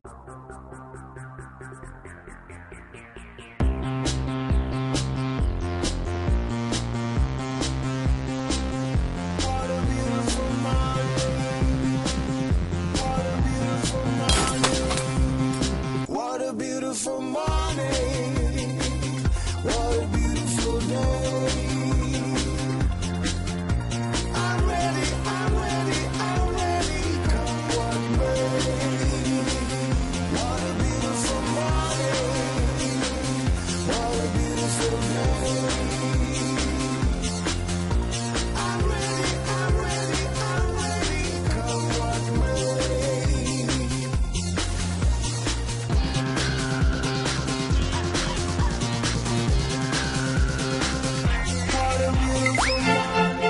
What a beautiful morning. What a beautiful day. I'm ready, I'm ready, I'm ready. Come what may. What a beautiful morning. What a beautiful day. I'm ready, I'm ready, I'm ready. Come what may. What a beautiful morning.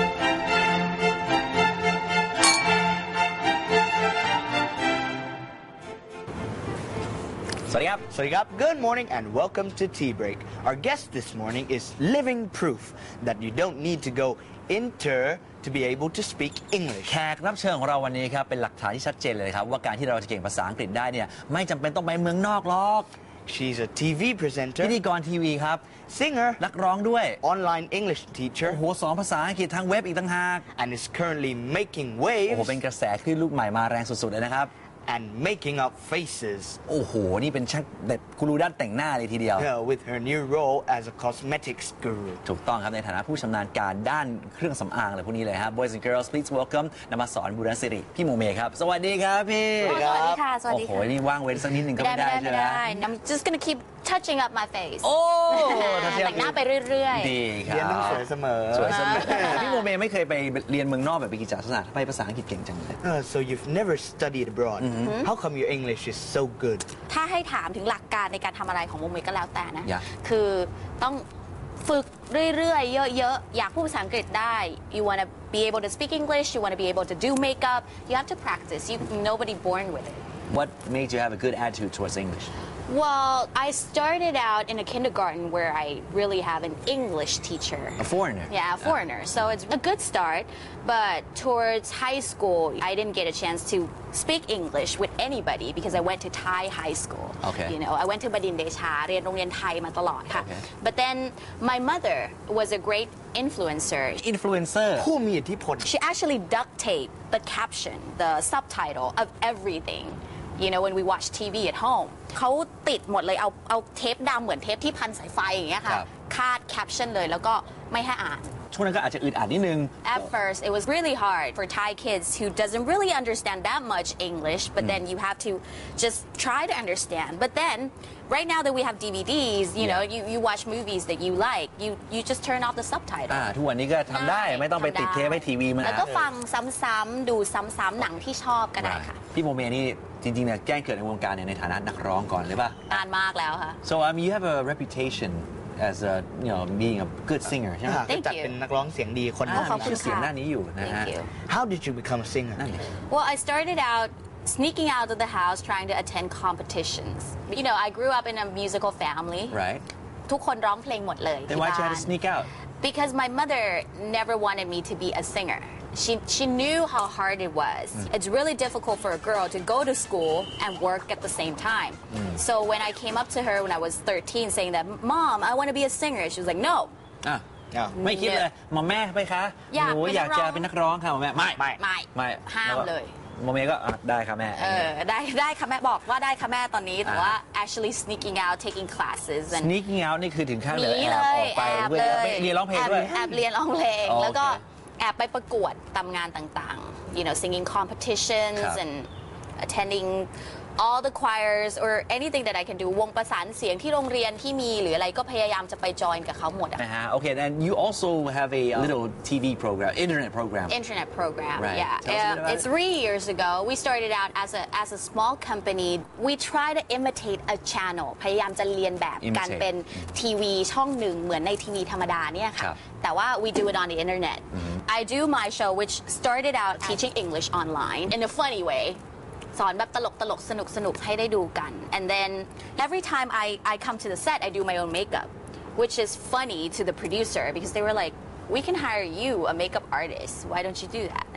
สวัสดีครับ So, good morning and welcome to Tea Break. Our guest this morning is living proof that you don't need to go inter to be able to speak English. แขกรับเชิญของเราวันนี้ครับเป็นหลักฐานที่ชัดเจนเลยครับว่าการที่เราจะเก่งภาษาอังกฤษได้เนี่ยไม่จำเป็นต้องไปเมืองนอกหรอก She's a TV พิ presenter, ธีกรทีวีครับ singer, นักร้องด้วย online English โอ้ teacher, โหสอนภาษาอังกฤษทางเว็บอีกต่างหาก and is currently making โอ้โห waves เป็นกระแสคลื่นลูกใหม่มาแรงสุดๆเลยนะครับ and making up faces โอ้โหนี่เป็นช่างแบบกูรูด้านแต่งหน้าเลยทีเดียว with her new role as a cosmetics guru. ถูกต้องครับในฐานะผู้ชำนาญการด้านเครื่องสำอางอะไรพวกนี้เลยครับ Boys and Girls please welcome นำมาสอนบุรณสิริพี่โมเมครับสวัสดีครับพี่สวัสดีครับค่ะสวัสโอ้ดีโหค่ะนี่ว่างเว้นสักนิดหนึ่งก็ไม่ได้ใช่ไหม I'm just gonna keep touching up my face โอ้ทัศนีแต่งหน้าไปเรื่อยๆดีครับเรียนต้องสวยเสมอสวยเสมอพี่โมเมไม่เคยไปเรียนเมืองนอกแบบไปกิจศาสตร์ไปภาษาอังกฤษเก่งจังเลย So you've never studied abroad. How come your English is so good? ถ้าให้ถามถึงหลักการในการทำอะไรของโมเมก็แล้วแต่นะอย่าคือต้องฝึกเรื่อยๆ เยอะๆ อยากพูดภาษาอังกฤษได้ you wanna be able to speak English you wanna be able to do makeup you have to practice nobody born with it What made you have a good attitude towards English Well, I started out in a kindergarten where I really have an English teacher. A foreigner Yeah, a foreigner. So it's a good start. But towards high school, I didn't get a chance to speak English with anybody because I went to Thai high school. Okay. You know, I went to Badin Desha เรียนโรงเรียนไทยมาตลอดค่ะ Okay. But then my mother was a great influencer. Influencer ผู้มีอิทธิพล She actually duct taped the caption, the subtitle of everything. You know, when we watch TV at home. เขาติดหมดเลยเอาเทปดำเหมือนเทปที่พันสายไฟอย่างเงี้ยครัค่ะบคาดแคปชั่นเลยแล้วก็ไม่ให้อ่านช่วงนั้นก็อาจจะอึดอัดนิดนึง At first, it was really hard for Thai kids who doesn't really understand that much English, but then you have to just try to understand. But then, right now that we have DVDs, you know, you watch movies that you like, you just turn off the subtitle. ทุกวันนี้ก็ทำได้ไม่ต้องไปติดเทปให้ทีวีมันแล้วก็ฟังซ้ำๆดูซ้ำๆหนังที่ชอบก็ได้ค่ะพี่โมเมนี่จริงๆเนี่ยแจ้งเกิดในวงการเนี่ยในฐานะนักร้องก่อนเลยป่ะนานมากแล้วค่ะ So you have a reputation as a being a good singer ใช่ไหม Thank จัด you เป็นนักร้องเสียงดีคนหขนึอบงคุณชื่อเสียงด้านนี้อยู่นะฮะ Thank you. How did you become a singer? นั่นเลย Well, I started out sneaking out of the house trying to attend competitions. You know, I grew up in a musical family. right ทุกคนร้องเพลงหมดเลย then ที่ why บ้า you had to น sneak out Because my mother never wanted me to be a singer. She knew how hard it was. It's really difficult for a girl to go to school and work at the same time. So when I came up to her when I was 13 saying that, Mom, I want to be a singer, she was like, no. อ่ะอ้าวไม่คิดเลยหมอแม่ไปคะอยากหนูเป็นอนัยากกร้องจะเป็นนักร้องค่ะหมอแม่ไม่ไม่ ห้ามเลยโมเมก็ได้ค่ะแม่ได้ค่ะแม่บอกว่าได้ค่ะแม่ตอนนี้แต่ว่า actually sneaking out taking classes and sneaking out นี่คือถึงขั้นหเลนียเลแอบยออกไปแอบด้วยเลยเรียนร้องเพลงด้วยแอบเรียนร้องเพลงอ๋อแล้วก็โอเคแอบไปประกวดตามงานต่างๆ you know singing competitions ครับ and attending all the choirs or anything that I can do วงประสานเสียงที่โรงเรียนที่มีหรืออะไรก็พยายามจะไปจอยกับเขาหมดอะนะฮะ okay and you also have a little TV program internet program internet program. Right. Yeah, Tell us a bit about it's it. 3 years ago. We started out as a small company. We try to imitate a channel. พยายามจะเรียนแบบ Imitate. การเป็นทีวีช่องหนึ่งเหมือนในทีวีธรรมดาเนี่ยครัค่ะบแต่ว่า we do it on the internet. I do my show which started out teaching English online in a funny way. สอนแบบตลกสนุกให้ได้ดูกัน and then every time I come to the set I do my own makeup which is funny to the producer because they were like we can hire you a makeup artist why don't you do that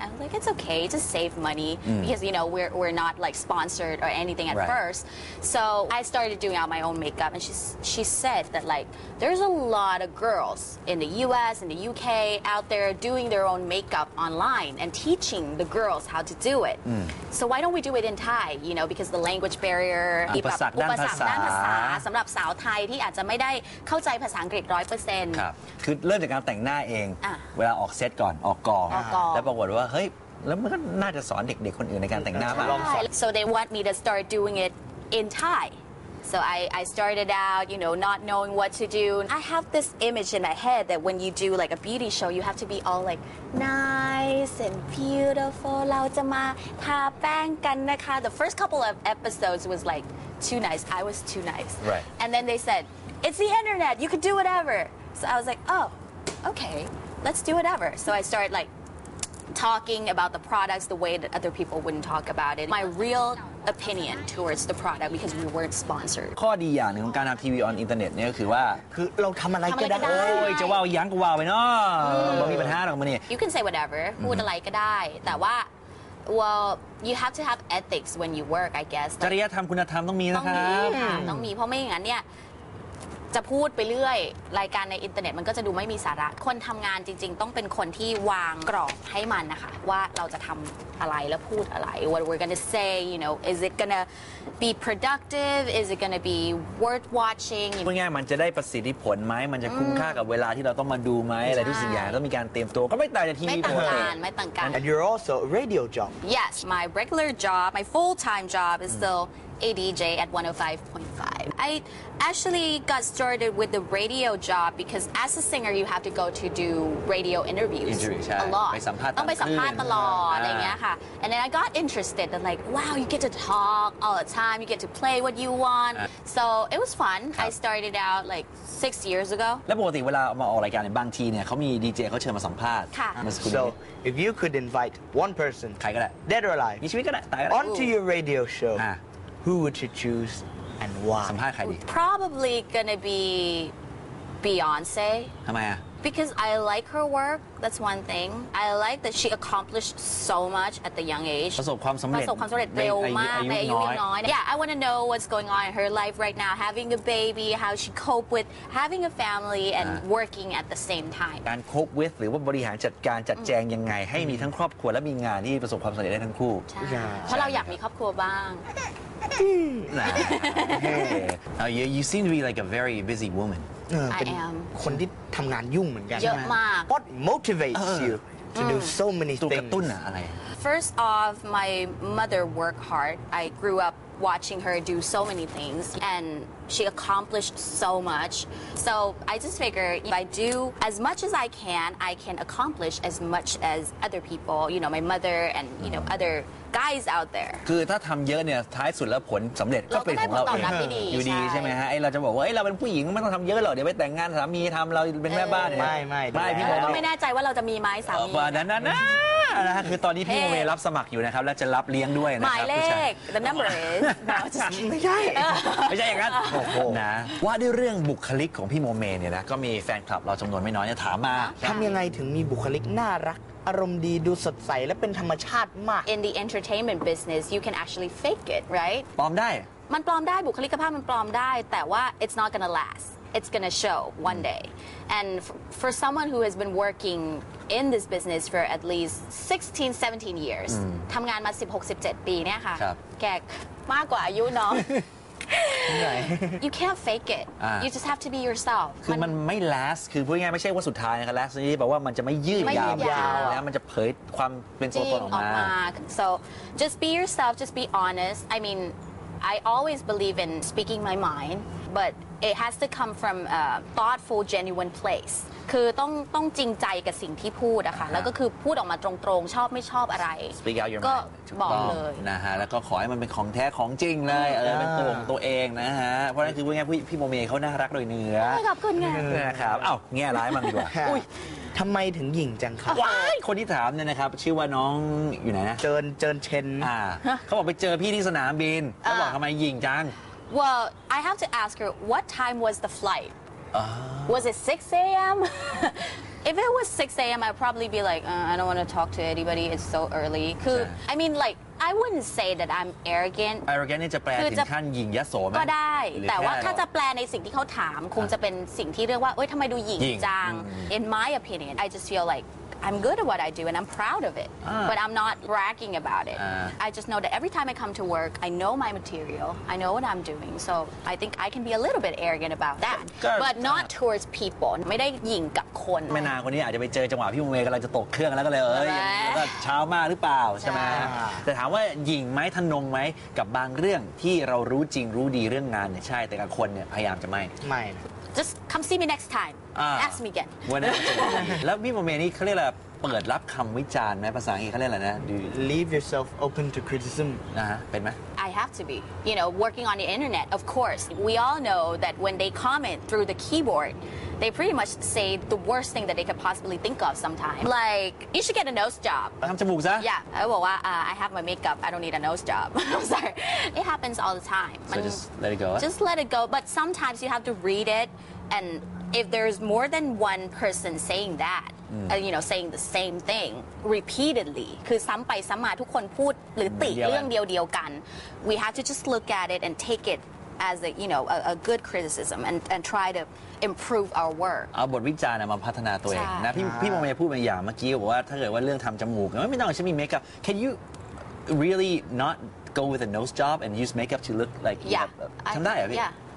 I was like, it's okay, just save money because you know we're not like sponsored or anything at Right. first. So I started doing out my own makeup, and she said that like there's a lot of girls in the U.S. and the UK out there doing their own makeup online and teaching the girls how to do it. So why don't we do it in Thai? You know, because the language barrier อุปสรรคด้านภาษาด้านภาษาสำหรับสาวไทยที่อาจจะไม่ได้เข้าใจภาษาอังกฤษ 100% ครับคือเริ่มจากการแต่งหน้าเองอ่ะเวลาออกเซตก่อนออกกองออกกองแล้วปรากฏว่าเฮ้ยแล้วมันก็น่าจะสอนเด็กๆคนอื่นในการแต่งหน้าบ้าง So they want me to start doing it in Thai. So I started out, you know, not knowing what to do. I have this image in my head that when you do like a beauty show, you have to be all like nice and beautiful. เราจะมาทาแป้งกันนะคะ The first couple of episodes was like too nice. I was too nice. Right. And then they said, it's the internet. You could do whatever. So I was like, oh, okay, let's do whatever. So I started like talking about the products the way that other people wouldn't talk about it. My real opinion towards the product because we weren't sponsored. ข้อดีอย่างหนึ่งของการทำทีวีออนอินเทอร์เน็ตเนี่ยก็คือว่าคือเราทำอะไรก็ได้ทำอะไรก็ได้โอ้ยจะว่าวยั้งก็ว่าวไปเนาะไม่มีปัญหาหรอกมันนี่ You can say whatever พูดอะไรก็ได้แต่ว่า well you have to have ethics when you work I guess จริยธรรมคุณธรรมต้องมีต้นะองครัมีบค่ะต้องมีเพราะไม่อย่างนั้นเนี่ยจะพูดไปเรื่อยรายการในอินเทอร์เน็ตมันก็จะดูไม่มีสาระคนทำงานจริง ๆ ต้องเป็นคนที่วางกรอบให้มันนะคะว่าเราจะทำอะไรแล้วพูดอะไร what we're gonna say you know is it gonna be productive is it gonna be worth watching พูดง่ายๆมันจะได้ประสิทธิผลไหมมันจะคุ้มค่ากับเวลาที่เราต้องมาดูไหมอะไรทุกสิ่งอย่างต้องมีการเตรียมตัวก็ไม่ต่างจากทีไม่วีต่าปงกติกันไม่ต่างกัน and you're also a radio job Yes, my regular job, my full-time job is still a DJ at 105.5. I actually got started with the radio job because as a singer you have to go to do radio interviews Interview ใช่ a lot ไปสัมภาษณ์ต้องไปสัมภาษณ์ตลอดอ่าอะไรเงี้ยค่ะ and then I got interested and like wow you get to talk all the time you get to play what you want so it was fun I started out like 6 years ago แล้วปกติเวลามาออกรายการในยบางทีเนี่ยเขามีดีเจเขาเชิญมาสัมภาษณ์ค่ะเมื่อสักครู่นี้ so if you could invite one person ใครก็ได้ dead or alive มีชีวิตก็ได้ตายก็ได้ onto your radio show อ่า who would you choose and why สัมภาษณ์ใครดี probably gonna be Beyonce ทำไมอ่ะ Because I like her work, that's one thing. I like that she accomplished so much at the young age. ประสบความสำเร็จประสบความสำเร็จเร็วมากในอายุยังน้อย Yeah, I want to know what's going on in her life right now, having a baby, how she cope with having a family and working at the same time. การโคบเวทหรือว่าบริหารจัดการจัดแจงยังไง ให้มีทั้งครอบครัวและมีงานที่ประสบความสำเร็จได้ทั้งคู่ใช่เพราะเราอยากมีครอบครัวบ้างนะ you seem to be like a very busy woman เป็น I am คนที่ทำงานยุ่งเหมือนกันเยอะมาก What motivates you to do so many ตัวกระ things ตุ้นอะอะไร First off, my mother worked hard. I grew up watching her do so many things and she accomplished so much. So I just figured if I do as much as I can accomplish as much as other people, you know, my mother and, you know, other guys out there. คือถ้าทำเยอะเนี่ยท้ายสุดแล้วผลสำเร็จก็เป็นของเราเราก็ได้ผลตอบเอรับงที่ดีอยู่ดีใช่ใช่ไหมฮะไอเราจะบอกว่าเราเป็นผู้หญิงไม่ต้องทำเยอะหรอกเดี๋ยวไปแต่งงานสามีทำเราเป็นแม่บ้านเนี่ยไม่ไม่พี่ดูโมแลก็เมไม่แน่ใจว่าเราจะมีไหมสามีว่านั้นนะนะฮะคือตอนนี้พี่โมเมรับสมัครอยู่นะครับแล้วจะรับเลี้ยงด้วยนะหคมายรับเลผู้ชายข the number is no just ไม่ใช่ไม่ใช่อย่างนั้นนะว่าด้วยเรื่องบุคลิกของพี่โมเมเนี่ยนะก็มีแฟนคลับเราจำนวนไม่น้อยเนี่ยถามมาทำยังไงถึงมีบุคลิกน่ารัก อารมณ์ดีดูสดใสและเป็นธรรมชาติมาก in the entertainment business you can actually fake it right ปลอมได้มันปลอมได้บุคลิกภาพมันปลอมได้แต่ว่า it's not gonna last it's gonna show one day and for someone who has been working in this business for at least 16-17 years ทำงานมา 16-17 ปีเนี่ยค่ะครับแกมากกว่าอายุน้อง you can't fake it you just have to be yourself คือมันไม่ last คือพูดง่ายๆไม่ใช่ว่าสุดท้ายนะครับ last นี่แปลว่ามันจะไม่ยืดไม่ยายืวดยาวแล้วมันจะเผยความเป็นจตัวริตงนออกออกมามา so just be yourself just be honest I mean I always believe in speaking my mind but it has to come from a thoughtful genuine place คือต้องจริงใจกับสิ่งที่พูดอะค่ะแล้วก็คือพูดออกมาตรงๆชอบไม่ชอบอะไร speak out your ก็ mind ถูบอกต้องเลยนะฮะแล้วก็ขอให้มันเป็นของแท้ของจริงเลยเป็นตัวของตัวเองนะฮะเพราะนั่นคือพูดง่ายๆพี่โมเมเขาน่ารักโดยเนื้อขอบคุณค่ะนะครับเอ้าแง่ร้ายมั่งดีกว่าทำไมถึงหยิ่งจังครับว้ายคนที่ถามเนี่ยนะครับชื่อว่าน้องอยู่ไหนนะเจินเชนเขาบอกไปเจอพี่ที่สนามบินเขาบอกทำไมยิงจัง well I have to ask her what time was the flight was it 6 a.m. If it was 6 a.m., I'd probably be like, I don't want to talk to anybody. It's so early. คือ I mean, like, I wouldn't say that I'm arrogant. arrogant นี่จะแปลถึงขั้นหยิ่งยโสไหมก็ได้หรือแต่ว่าค่ถ้าจะแปลในสิ่งที่เขาถาม คงจะเป็นสิ่งที่เรียกว่าเอ้ยทำไมดูหยิ่งหยิ่งจัง In my opinion, I just feel like I'm good at what I do and I'm proud of it. But I'm not bragging about it. I just know that every time I come to work, I know my material. I know what I'm doing. So I think I can be a little bit arrogant about that. But not towards people. ไม่ได้หยิ่งกับคนแม่นางคนนี้อาจจะไปเจอจังหวะพี่โมเมกำลังจะตกเครื่องแล้วก็เลยแล้วก็เช้ามากหรือเปล่าใช่ไหมใช่แต่ถามว่าหยิ่งไหมทะนงไหมกับบางเรื่องที่เรารู้จริงรู้ดีเรื่องงานเนี่ยใช่แต่กับคนเนี่ยพยายามจะไม่ไม่นะ Just come see me next time. Ask me again. วันนั้นแล้วพี่โมเมนี่เขาเรียกอะไรเปิดรับคำวิจารณ์ไหมภาษาอังกฤษเขาเรียกอะไรนะดู Leave yourself open to criticism นะฮะเป็นไหม I have to be. You know, working on the internet, of course. We all know that when they comment through the keyboard, they pretty much say the worst thing that they could possibly think of sometimes. Like, you should get a nose job. ทำจมูกซะ Yeah, I will. I have my makeup. I don't need a nose job. I'm sorry. It happens all the time. So just let it go. Just let it go. But sometimes you have to read it, and if there's more than one person saying that, you know, saying the same thing repeatedly, คือซ้ำไปซ้ำมาทุกคนพูดหรือติเรื่องเดียวกัน we have to just look at it and take it as a, you know, a good criticism and try to improve our work. เอาบทวิจารณ์มาพัฒนาตัวเองนะพี่โมเมพูดมาอย่างเมื่อกี้บอกว่าถ้าเกิดว่าเรื่องทำจมูกไม่ต้องใช้มีเมคอัพ Can you really not go with a nose job and use makeup to look like Yeah. ทำได้เหรอพี่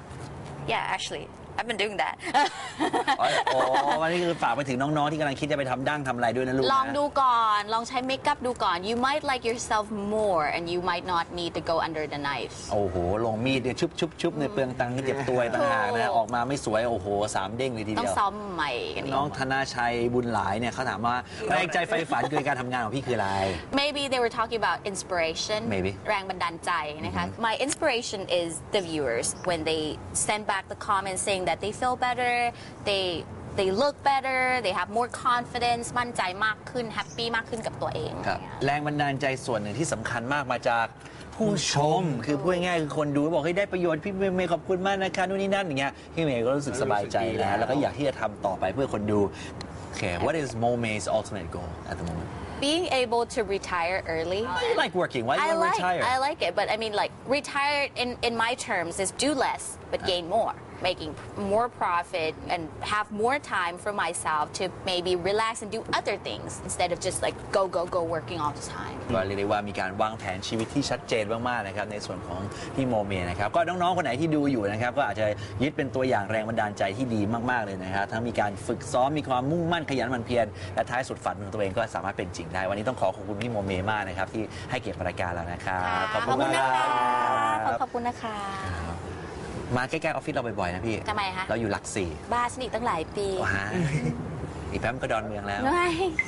Yeah, actually. I've been doing that. อ๋อวันนี้คือฝากไปถึงน้องๆที่กำลังคิดจะไปทำดั้งทำอะไรด้วยนะลูกนะลองดูก่อน ลองใช้เมคอัพดูก่อน You might like yourself more and you might not need to go under the knife. โอ้โหลงมีดเนี่ยชุบในเปลืองตังค์ก็เจ็บตัวต่างหากนะออกมาไม่สวยโอ้โห3 เด้งเลยทีต้อเดีงยวซ้อมใหม่กันน้องธนาชัยบุญหลายเนี่ยเขาถามว่าแรงใจไฟฝันคือการทำงานของพี่คืออะไร Maybe they were talking about inspiration. Maybe. แรงบันดาลใจนะคะ My inspiration is the viewers when they send back the comments saying that they feel better.They look better, they have more confidence มั่นใจมากขึ้น แฮปปี้มากขึ้นกับตัวเองครับแรงบันดาลใจส่วนหนึ่งที่สำคัญมากมาจากผู้ชม คือพูดง่ายๆคือคนดูบอกให้ยได้ประโยชน์พี่เมย์ขอบคุณมากนะคะนู่นนี่นั่นอย่างเงี้ยพี่เมย์ก็รู้สึกสบายใจแล้วก็อยากที่จะทำต่อไปเพื่อคนดู Okay, what is Mome's ultimate goal at the moment? Being able to retire early. You like working. Why do you want to retire? I like it, but I mean, like, retire in my terms is do less but gain more, making more profit and have more time for myself to maybe relax and do other things instead of just like go working all the time. ก็เรียกได้ว่ามีการวางแผนชีวิตที่ชัดเจนมากๆนะครับในส่วนของพี่โมเมนะครับก็น้องๆคนไหนที่ดูอยู่นะครับก็อาจจะยึดเป็นตัวอย่างแรงบันดาลใจที่ดีมากๆเลยนะครับทั้งมีการฝึกซ้อมมีความมุ่งมั่นขยันหมั่นเพียรและท้ายสุดฝันของตัวเองก็สามารถเป็นจริงได้วันนี้ต้องขอบคุณพี่โมเมมากนะครับที่ให้เกียรติรายการเรานะครับขอบคุณมากนะคะครับขอบคุณนะคะมาใกล้ๆออฟฟิศเราบ่อยๆนะพี่ทำไมคะเราอยู่หลักสี่บ้าสนิทตั้งหลายปีว้าอีกแป๊บก็ดอนเมืองแล้วไม่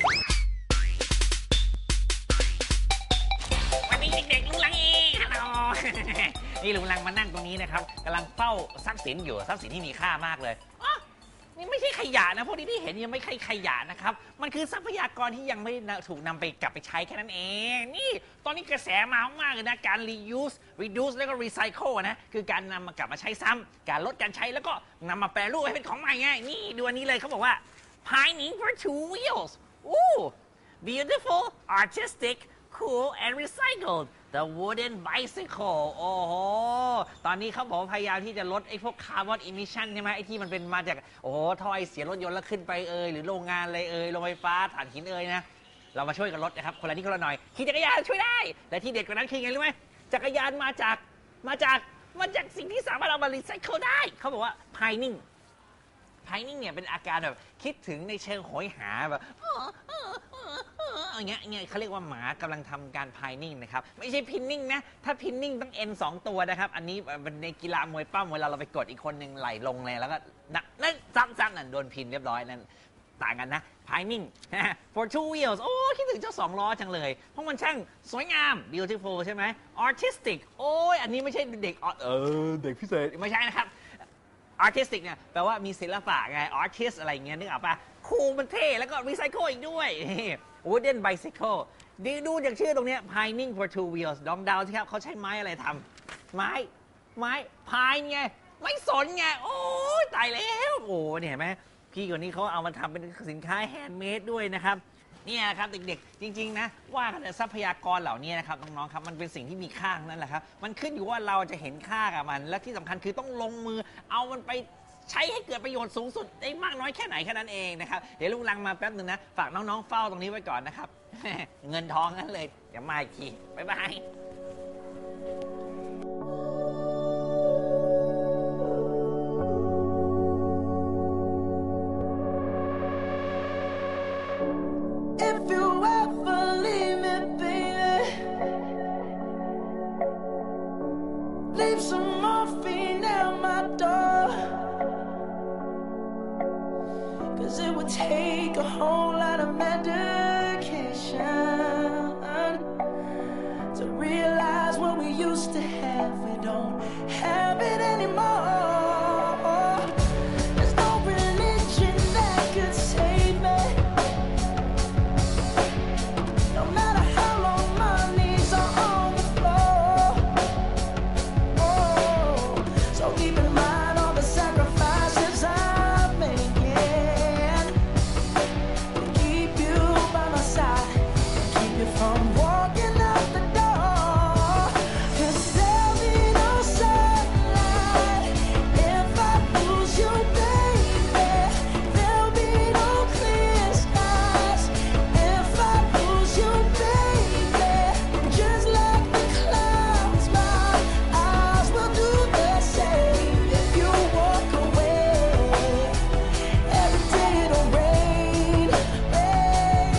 วันนี้เด็กๆลุงลังเองฮัลโหล นี่ลุงลังมานั่งตรงนี้นะครับกำลังเฝ้าทรัพย์สินอยู่ทรัพย์สินที่มีค่ามากเลยอ๋อนี่ไม่ใช่ขยะนะพวกนี้ที่เห็นยังไม่ใช่ขยะนะครับมันคือทรัพยากรที่ยังไม่ได้ถูกนำไปกลับไปใช้แค่นั้นเองนี่ตอนนี้กระแสมามากๆเลยนะการ reduce แล้วก็ recycle นะคือการนำมากลับมาใช้ซ้ำการลดการใช้แล้วก็นำมาแปรรูปให้เป็นของใหม่ไงนี่ดูอันนี้เลยเขาบอกว่า pining for 2 wheels อู้ beautiful artistic cool and recycled the wooden bicycle โอ้โหตอนนี้เขาบอกว่าพยายามที่จะลดไอ้พวก carbon emission ใช่ไหมไอ้ที่มันเป็นมาจากโอ้โหท่อไอเสียรถยนต์แล้วขึ้นไปหรือโรงงานอะไรโรงไฟฟ้าถ่านหินนะเรามาช่วยกันลดนะครับคนละนิดคนละหน่อยขี่จักรยานช่วยได้และที่เด็ดกว่านั้นคือไงรู้ไหมจักรยานมาจากสิ่งที่สามารถเอามา recycle ได้เขาบอกว่า pining เนี่ยเป็นอาการแบบคิดถึงในเชิงโหยหาแบบอย่างเงี้ยเขาเรียกว่าหมากำลังทำการพายนิ่งนะครับไม่ใช่พินนิ่งนะถ้าพินนิ่งต้อง N 2 ตัวนะครับอันนี้ในกีฬามวยปั้มเวลาเราไปกดอีกคนหนึ่งไหลลงเลยแล้วก็นั่นซ้ำนั่นโดนพินเรียบร้อยนั่นต่างกันนะพายนิ่ง for 2 wheels โอ้คิดถึงเจ้า2 ล้อจังเลยเพราะมันช่างสวยงาม beautiful ใช่ไหม artistic โอ้ยอันนี้ไม่ใช่เด็กเด็กพิเศษไม่ใช่นะครับartistic เนี่ยแปลว่ามีศิลปะไง artist อะไรเงี้ยนึกออกปะคูลมันเท่แล้วก็ recycle อีกด้วย wooden bicycle ดูจากชื่อตรงเนี้ย pining for 2 wheels ลองเดาสิครับเขาใช้ไม้อะไรทำไม้ pine ไงไม่สนไงโอ้ยตายแล้วโอ้เนี่ยเห็นไหมพี่คนนี้เขาเอามาทำเป็นสินค้าแฮนด์เมดด้วยนะครับเนี่ยครับเด็กๆจริงๆนะว่ากันทรัพยากรเหล่านี้นะครับน้องๆครับมันเป็นสิ่งที่มีค่านั่นแหละครับมันขึ้นอยู่ว่าเราจะเห็นค่ากับมันและที่สำคัญคือต้องลงมือเอามันไปใช้ให้เกิดประโยชน์สูงสุดได้มากน้อยแค่ไหนแค่นั้นเองนะครับเดี๋ยวลุงลังมาแป๊บนึงนะฝากน้องๆเฝ้าตรงนี้ไว้ก่อนนะครับ เงินทองนั่นเลยเดี๋ยวมาอีกทีบ๊ายบาย If you ever leave me, baby, leave some morphine at my door. 'Cause it would take a whole lot of medication to realize what we used to have. We don't have it anymore. There's no religion that could save me. No matter how long my knees are on the floor. Oh, so keep in mind all the sacrifices I'm making to keep you by my side, keep you from walking out the door. 'Cause there'll be no sunlight if I lose you, baby. There'll be no clear skies if I lose you, baby. Just like the clouds, my eyes will do the same if you walk away. Every day it'll rain, rain,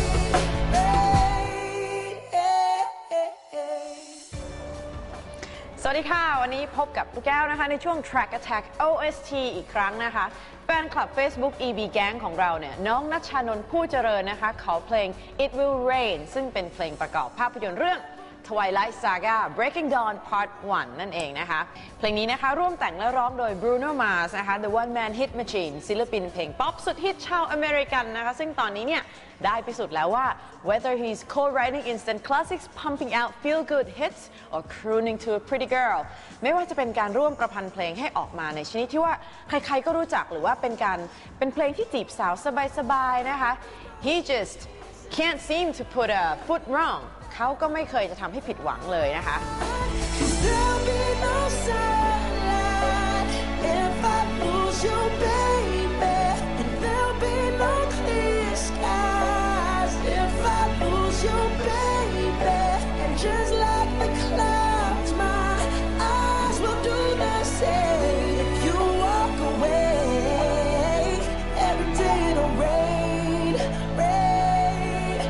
rain. สวัสดีค่ะ วันนี้พบกับลูกแก้วนะคะในช่วง Track Attack OST อีกครั้งนะคะแฟนคลับ Facebook EB Gang ของเราเนี่ยน้องณัชชานนท์ผู้เจริญนะคะเขาเพลง It Will Rain ซึ่งเป็นเพลงประกอบภาพยนตร์เรื่อง Twilight Saga Breaking Dawn Part 1 นั่นเองนะคะเพลงนี้นะคะร่วมแต่งและร้องโดย Bruno Mars นะคะ The One Man Hit Machine ศิลปินเพลงป๊อปสุดฮิตชาวอเมริกันนะคะซึ่งตอนนี้เนี่ยได้พิสูจน์แล้วว่า whether he's co-writing instant classics pumping out feel-good hits or crooning to a pretty girl ไม่ว่าจะเป็นการร่วมประพันธ์เพลงให้ออกมาในชนิดที่ว่าใครๆก็รู้จักหรือว่าเป็นเพลงที่จีบสาวสบายๆนะคะ he just can't seem to put a foot wrong เขาก็ไม่เคยจะทำให้ผิดหวังเลยนะคะ 'Cause there'll be no sunlight if I lose you, baby. And there'll be no clear skies if I lose you, baby. And just like the clouds, my eyes will do the same if you walk away. Every day it'll rain, rain,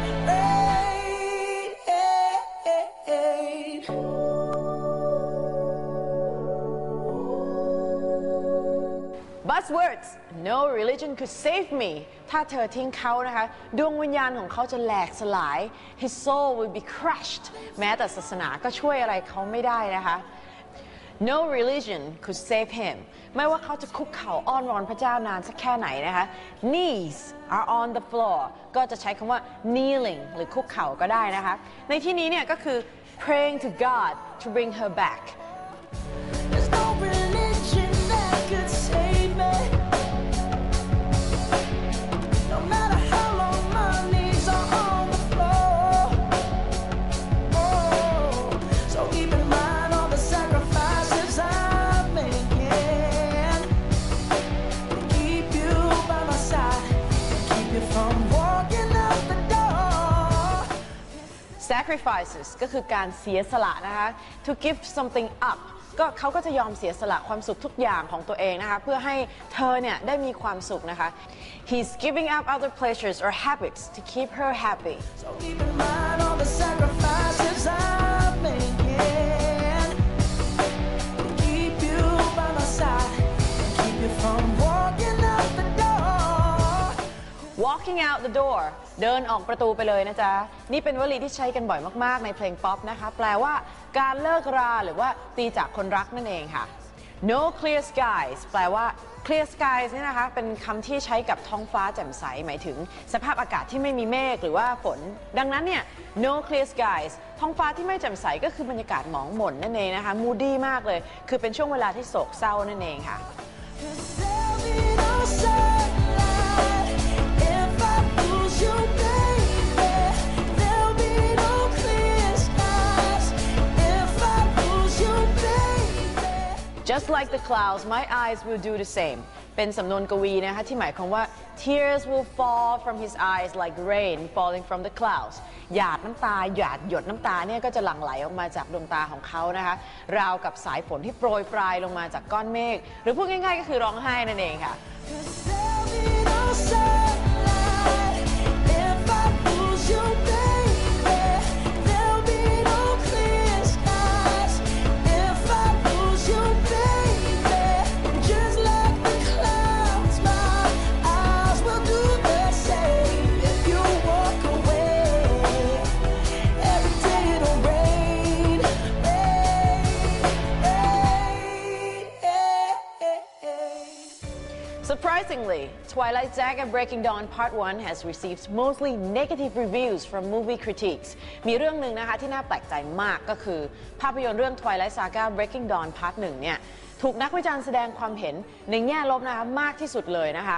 rain. Buzzwords No religion could save me ถ้าเธอทิ้งเขานะคะดวงวิญญาณของเขาจะแหลกสลาย His soul will be crushed แม้แต่ศาสนาก็ช่วยอะไรเขาไม่ได้นะคะ No religion could save him ไม่ว่าเขาจะคุกเข่าอ้อนวอนพระเจ้านานสักแค่ไหนนะคะ Knees are on the floor ก็จะใช้คำว่า kneeling หรือคุกเข่าก็ได้นะคะในที่นี้เนี่ยก็คือ praying to God to bring her back There's no religion that could save me. No matter how long my knees are on the floor. Oh, so keep in mind all the sacrifices I'm making to keep you by my side, keep you from walking out the door. sacrifices ก็คือการเสียสละนะคะ to give something up ก็เขาก็จะยอมเสียสละความสุขทุกอย่างของตัวเองนะคะเพื่อให้เธอเนี่ยได้มีความสุขนะคะ he's giving up other pleasures or habits to keep her happy So keep in mind all the sacrifices I'm making to keep you by my side, keep you from walking out the door. walking out the door เดินออกประตูไปเลยนะจ๊ะนี่เป็นวลีที่ใช้กันบ่อยมากๆในเพลงป๊อปนะคะแปลว่าการเลิกราหรือว่าตีจากคนรักนั่นเองค่ะ no clear skies แปลว่า clear skies นี่นะคะเป็นคำที่ใช้กับท้องฟ้าแจ่มใสหมายถึงสภาพอากาศที่ไม่มีเมฆหรือว่าฝนดังนั้นเนี่ย no clear skies ท้องฟ้าที่ไม่แจ่มใสก็คือบรรยากาศหมองหม่นนั่นเองนะคะ moody มากเลยคือเป็นช่วงเวลาที่โศกเศร้านั่นเองค่ะ 'Cause there'll be no sunlight just like the clouds my eyes will do the same เป็นสำนวนกวีนะคะที่หมายความว่า tears will fall from his eyes like rain falling from the clouds หยาดน้ำตาหยดน้ำตาเนี่ยก็จะหลั่งไหลออกมาจากดวงตาของเขานะคะราวกับสายฝนที่โปรยปลายลงมาจากก้อนเมฆหรือพูดง่ายๆก็คือร้องไห้นั่นเองค่ะ Surprisingly, Twilight Saga Breaking Dawn Part 1 has received mostly negative reviews from movie critics. มีเรื่องหนึ่งนะคะที่น่าแปลกใจมากก็คือภาพยนตร์เรื่อง Twilight Saga Breaking Dawn Part 1 เนี่ยถูกนักวิจารณ์แสดงความเห็นในแง่ลบนะคะมากที่สุดเลยนะคะ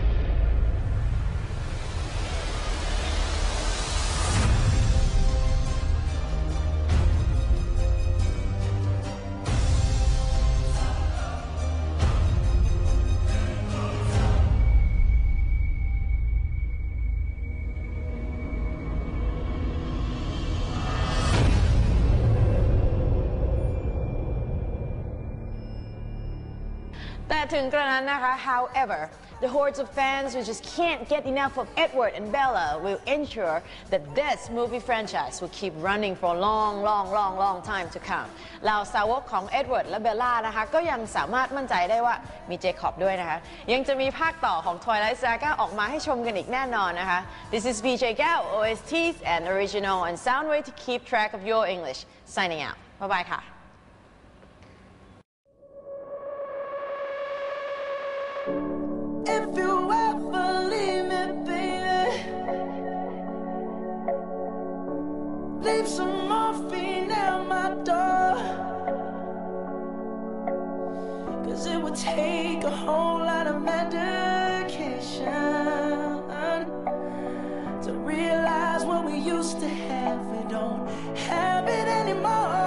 แต่ถึงกระนั้นนะคะ however the hordes of fans who just can't get enough of Edward and Bella will ensure that this movie franchise will keep running for a long time to come เหล่าสาวกของ Edward และ Bella นะคะก็ยังสามารถมั่นใจได้ว่ามีเจคอบด้วยนะคะยังจะมีภาคต่อของ Twilight Saga ออกมาให้ชมกันอีกแน่นอนนะคะ This is VJ Gao OSTs and original and sound way to keep track of your English signing out bye bye ค่ะ If you ever leave me, baby, leave some morphine at my door. 'Cause it would take a whole lot of medication to realize what we used to have. We don't have it anymore.